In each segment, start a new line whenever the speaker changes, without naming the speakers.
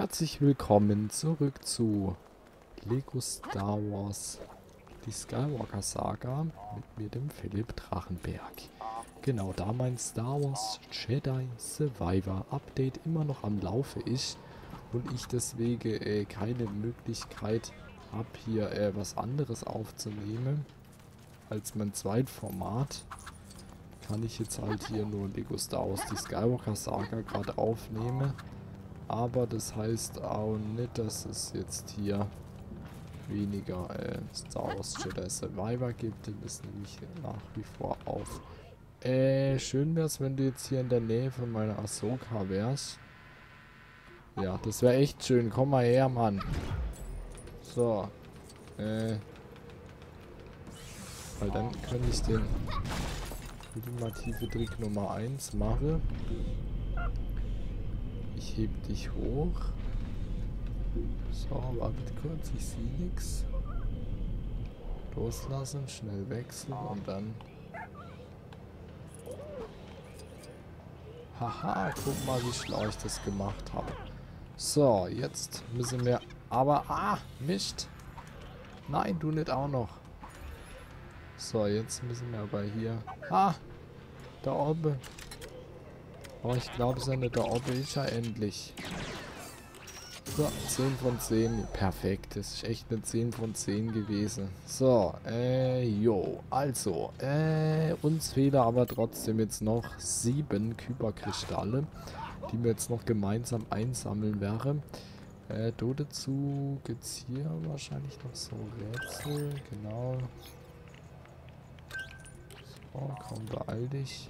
Herzlich willkommen zurück zu Lego Star Wars, die Skywalker Saga mit mir, dem Philipp Drachenberg. Genau, da mein Star Wars Jedi Survivor Update immer noch am Laufe ist und ich deswegen keine Möglichkeit habe, hier was anderes aufzunehmen als mein Zweitformat, kann ich jetzt halt hier nur Lego Star Wars, die Skywalker Saga gerade aufnehmen. Aber das heißt auch nicht, dass es jetzt hier weniger Star Wars Jedi Survivor gibt. Den ist nämlich nach wie vor auf. Schön wär's, wenn du jetzt hier in der Nähe von meiner Ahsoka wärst. Ja, das wäre echt schön. Komm mal her, Mann. So. Weil dann könnte ich den ultimative Trick Nummer 1 machen. Ich heb dich hoch. So, wartet kurz, ich sehe nichts. Loslassen, schnell wechseln und dann... Haha, guck mal, wie schlau ich das gemacht habe. So, jetzt müssen wir... Aber, Mist. Nein, du nicht auch noch. So, jetzt müssen wir aber hier... Da oben. Oh, ich glaube, seine da oben ist ja endlich. So, 10 von 10. Perfekt. Das ist echt eine 10 von 10 gewesen. So, jo. Also, uns fehlen aber trotzdem jetzt noch 7 Kyberkristalle, die wir jetzt noch gemeinsam einsammeln werden. Dazu gibt es hier wahrscheinlich noch so Rätsel. Genau. So, komm, beeil dich.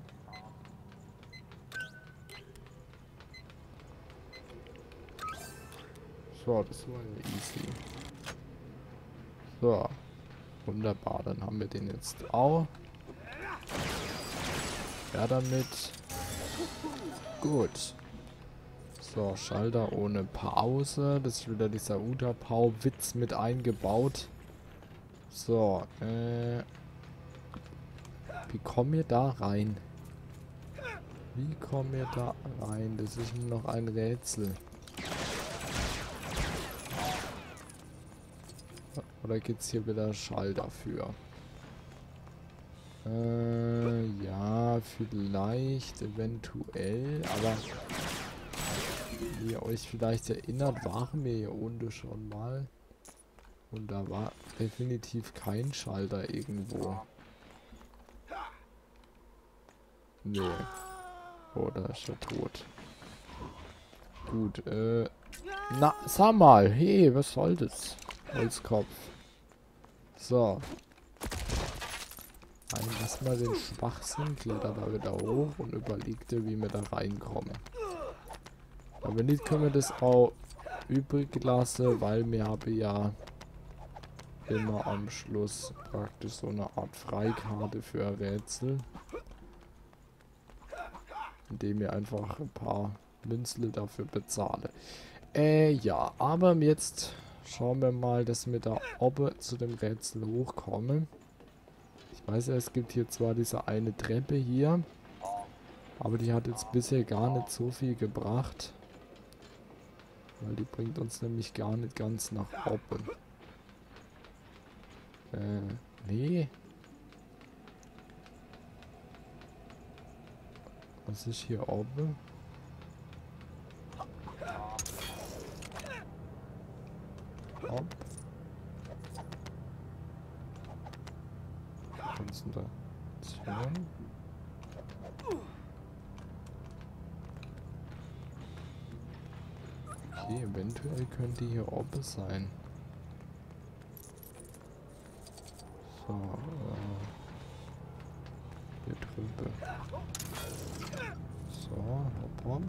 So, das war ja easy. So. Wunderbar, dann haben wir den jetzt auch. Ja, damit. Gut. So, Schalter ohne Pause. Das ist wieder dieser Utapau-Witz mit eingebaut. So, wie kommen wir da rein? Wie kommen wir da rein? Das ist nur noch ein Rätsel. Oder gibt es hier wieder Schalter für? Ja, vielleicht, eventuell, aber wie ihr euch vielleicht erinnert, waren wir hier unten schon mal. Und da war definitiv kein Schalter irgendwo. Nee. Oh, da ist er tot. Gut, na, sag mal, hey, was soll das? Holzkopf. So. Lass mal den Schwachsinn, klettert da wieder hoch und überlegt dir, wie wir da reinkommen. Aber nicht können wir das auch übrig lassen, weil wir haben ja immer am Schluss praktisch so eine Art Freikarte für ein Rätsel. Indem wir einfach ein paar Münzle dafür bezahle. Ja, aber jetzt schauen wir mal, dass wir da oben zu dem Rätsel hochkommen. Ich weiß ja, es gibt hier zwar diese eine Treppe hier, aber die hat jetzt bisher gar nicht so viel gebracht. Weil die bringt uns nämlich gar nicht ganz nach oben. Nee. Was ist hier oben? Hopp. Konzentration. Okay, eventuell könnte hier oben sein. So, hier drüben. So, hopp, hopp.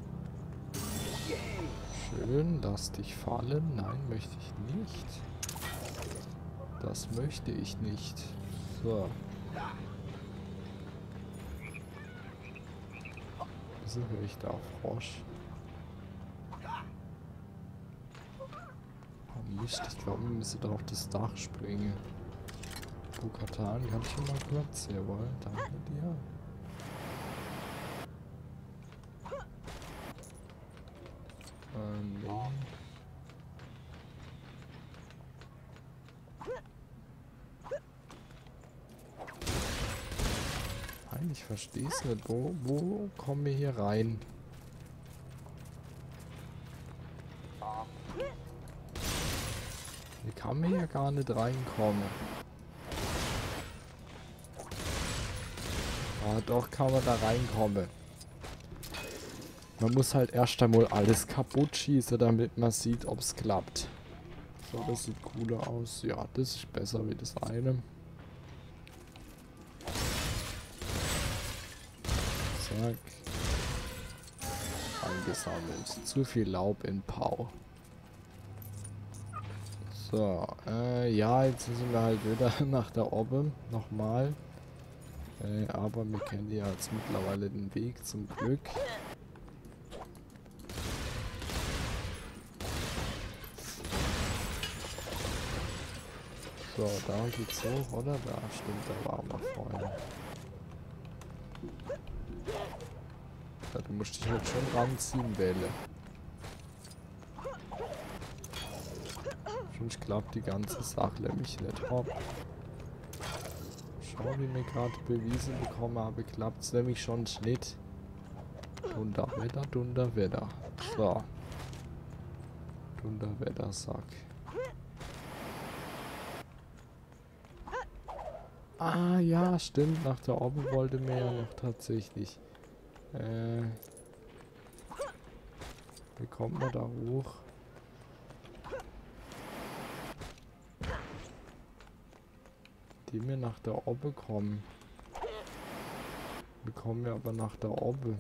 Schön, lass dich fallen. Nein, möchte ich nicht. Das möchte ich nicht. So. Wieso höre ich da Frosch? Oh Mist, ich glaube, wir müssen da auf das Dach springen. Bo-Katan, kannst du mal kurz? Jawohl, danke dir. Nee. Nein, ich verstehe es nicht. Wo kommen wir hier rein? Hier kann man ja gar nicht reinkommen. Ah, doch kann man da reinkommen. Man muss halt erst einmal alles kaputt schießen, damit man sieht, ob es klappt. So, das sieht cooler aus. Ja, das ist besser wie das eine. Zack. Eingesammelt. Zu viel Laub in Pau. So, ja, jetzt sind wir halt wieder nach der Obbe. Nochmal. Aber wir kennen ja jetzt mittlerweile den Weg, zum Glück. So, da geht's hoch, oder? Da, stimmt, da waren wir vorhin. Ja, du musst dich halt schon ranziehen, Welle. Sonst klappt die ganze Sache nämlich nicht. Hopp. Schau, wie wir gerade bewiesen bekommen habe, klappt es nämlich schon nicht. Dunderwetter, Dunderwetter. So. Dunderwetter, Sack. Ah, ja, stimmt. Nach der Obbe wollte mir ja noch tatsächlich. Wie kommt man da hoch? Die mir nach der Obbe kommen. Wir kommen ja aber nach der Obbe.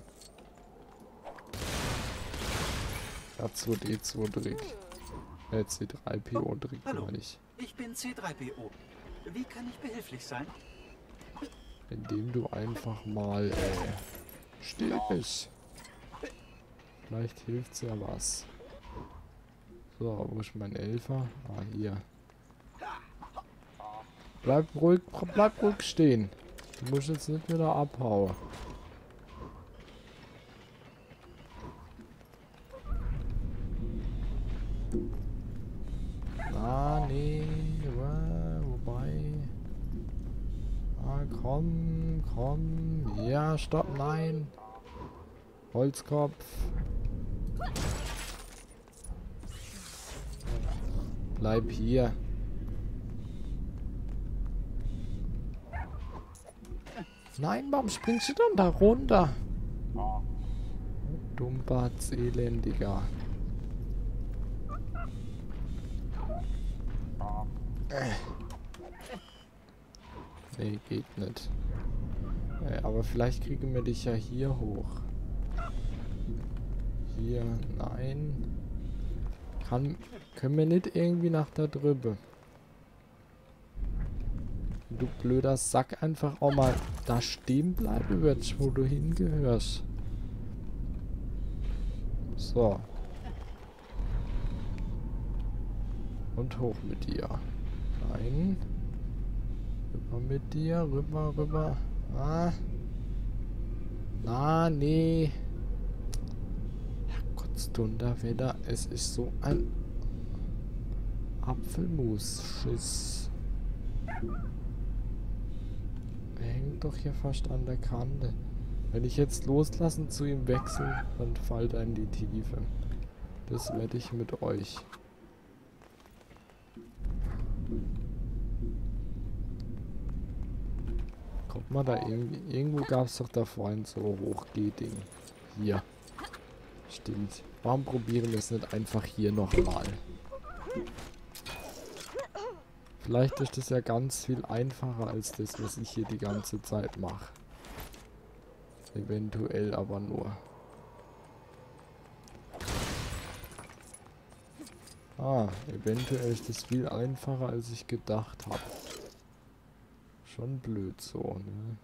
R2D2-Trick. C3PO-Trick, meine ich.
Ich bin C3PO. Wie kann ich behilflich sein?
Indem du einfach mal still bist. Vielleicht hilft's ja was. So, wo ist mein Elfer? Ah, hier. Bleib ruhig stehen. Du musst jetzt nicht wieder abhauen. Ah, nee. Wobei. Ah, komm. Ja, stopp, nein. Holzkopf. Bleib hier. Nein, warum springst du dann da runter? Dummbatz, elendiger. Nee, geht nicht. Aber vielleicht kriegen wir dich ja hier hoch. Hier, nein. Können wir nicht irgendwie nach da drüben? Du blöder Sack, einfach auch mal da stehen bleiben würdest, wo du hingehörst. So. Und hoch mit dir. Nein. Rüber mit dir, rüber. Ah. Na, nee. Herrgottsdunderwetter, es ist so ein Apfelmus-Schiss. Er hängt doch hier fast an der Kante. Wenn ich jetzt loslassen zu ihm wechseln, dann fällt er in die Tiefe. Das wette ich mit euch. Kommt mal da irgendwie... Irgendwo gab es doch da vorhin so Hochgeh-Ding. Hier. Stimmt. Warum probieren wir es nicht einfach hier nochmal? Vielleicht ist das ja ganz viel einfacher als das, was ich hier die ganze Zeit mache. Eventuell aber nur. Ah, eventuell ist das viel einfacher, als ich gedacht habe. Schon blöd so, ne?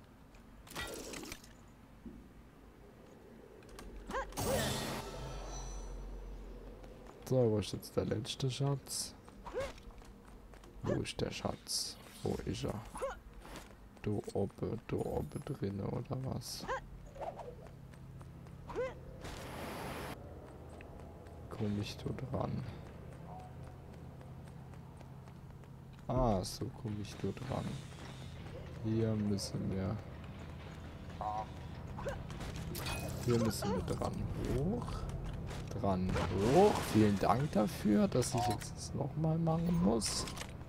So, wo ist jetzt der letzte Schatz? Wo ist der Schatz? Wo ist er? Da oben drinne oder was? komme ich da dran? Ah, so komme ich da dran. Hier müssen wir... Hier müssen wir dran hoch. Dran hoch. Vielen Dank dafür, dass ich jetzt das nochmal machen muss.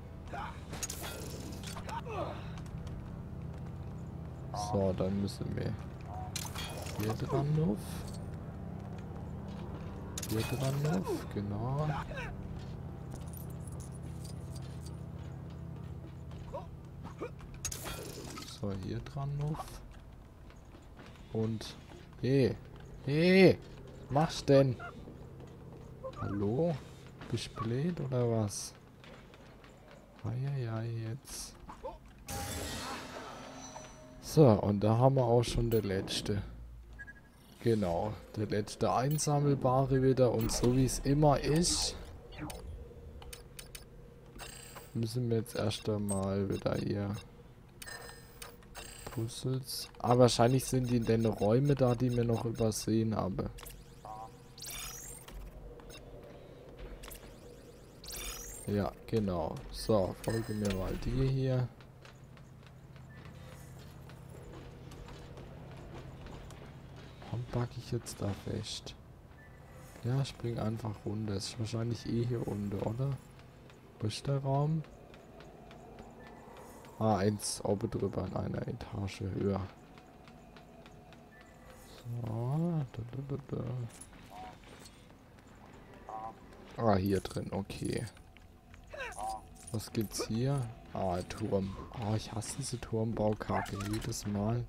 So, dann müssen wir hier dran auf. Hier dran auf, genau. So, hier dran auf. Und... Hey! Hey! Mach's denn? Hallo? Bist du blöd oder was? Eieiei, jetzt. So, und da haben wir auch schon der letzte. Genau, der letzte Einsammelbare wieder. Und so wie es immer ist, müssen wir jetzt erst einmal wieder hier Puzzles. Ah, wahrscheinlich sind die in den Räumen da, die wir noch übersehen haben. Ja, genau. So, folge mir mal die hier. Warum packe ich jetzt da fest? Ja, spring einfach runter. Ist wahrscheinlich eh hier unten, oder? Wo ist der Raum? Ah, eins oben drüber in einer Etage höher. So. Ah, hier drin, okay. Was gibt's hier? Ah, Turm. Ah, ich hasse diese Turmbaukacke jedes Mal.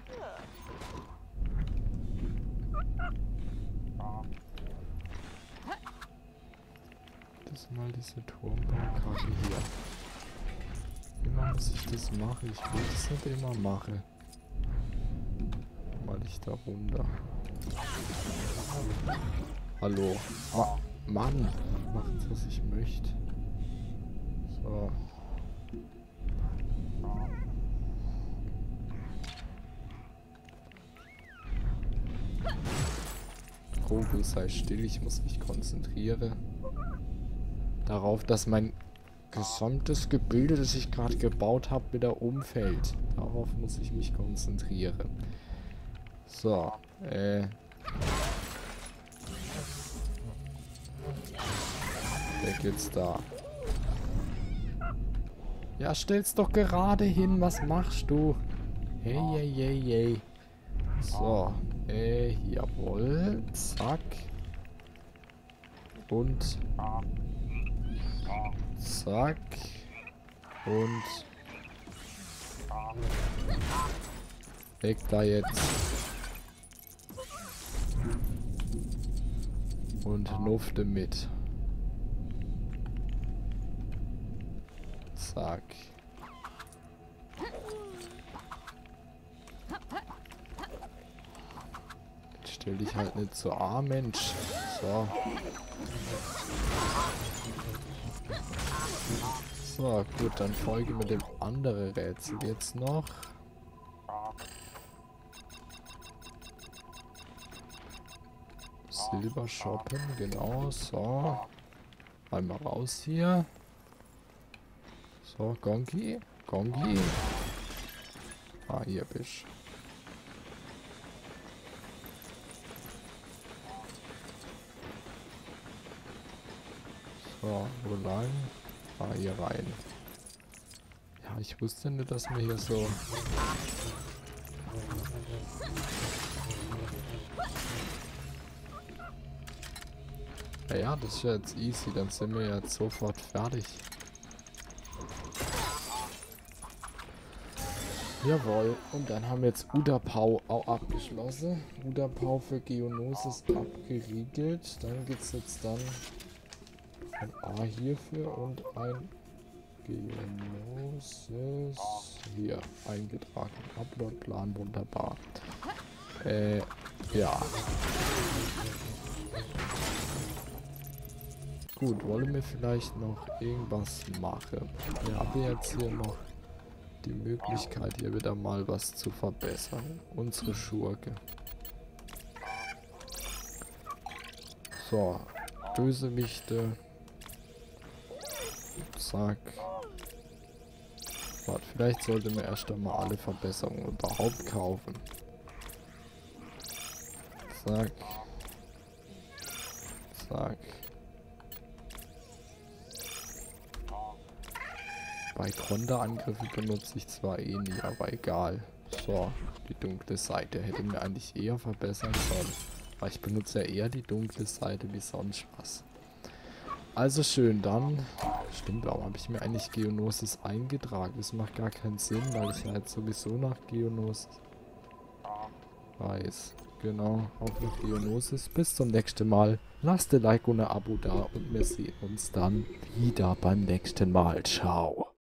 Jedes Mal diese Turmbaukacke hier. Immer muss ich das machen. Ich will das nicht immer machen. Mal ich da runter. Hallo. Mann. Macht was ich möchte. So. Vogel, sei still. Ich muss mich konzentrieren. Darauf, dass mein gesamtes Gebilde, das ich gerade gebaut habe, wieder umfällt. Darauf muss ich mich konzentrieren. So, Wer geht's da? Ja, stell's doch gerade hin. Was machst du? Hey, hey, hey, hey. So, jawohl. Zack. Und zack. Und weg da jetzt. Und nufte mit. Zack. Jetzt stell dich halt nicht so an, Mensch. So. So, gut, dann folge mir dem anderen Rätsel jetzt noch. Silber shoppen, genau, so. Einmal raus hier. So, Gongi. Gongi. Ah, hier bist du. So, wo lang? Ah, hier rein. Ja, ich wusste nicht, dass wir hier so... Ja, das ist ja jetzt easy. Dann sind wir jetzt sofort fertig. Jawohl. Und dann haben wir jetzt Udapau auch abgeschlossen. Udapau für Geonosis abgeriegelt. Dann geht es jetzt dann ein A hierfür und ein Geonosis hier eingetragen. Uploadplan, wunderbar. Ja. Gut, wollen wir vielleicht noch irgendwas machen? Wir haben jetzt hier noch die Möglichkeit, hier wieder mal was zu verbessern. Unsere Schurke. So. Bösewichte. Zack. Warte, vielleicht sollte mir erst einmal alle Verbesserungen überhaupt kaufen. Zack. Zack. Bei Konterangriffe benutze ich zwar eh nie, aber egal. So, die dunkle Seite hätte mir eigentlich eher verbessern sollen. Aber ich benutze ja eher die dunkle Seite wie sonst was. Also schön, dann... Stimmt, warum habe ich mir eigentlich Geonosis eingetragen? Das macht gar keinen Sinn, weil ich ja jetzt sowieso nach Geonosis weiß. Genau, auch nach Geonosis. Bis zum nächsten Mal. Lasst ein Like und ein Abo da und wir sehen uns dann wieder beim nächsten Mal. Ciao.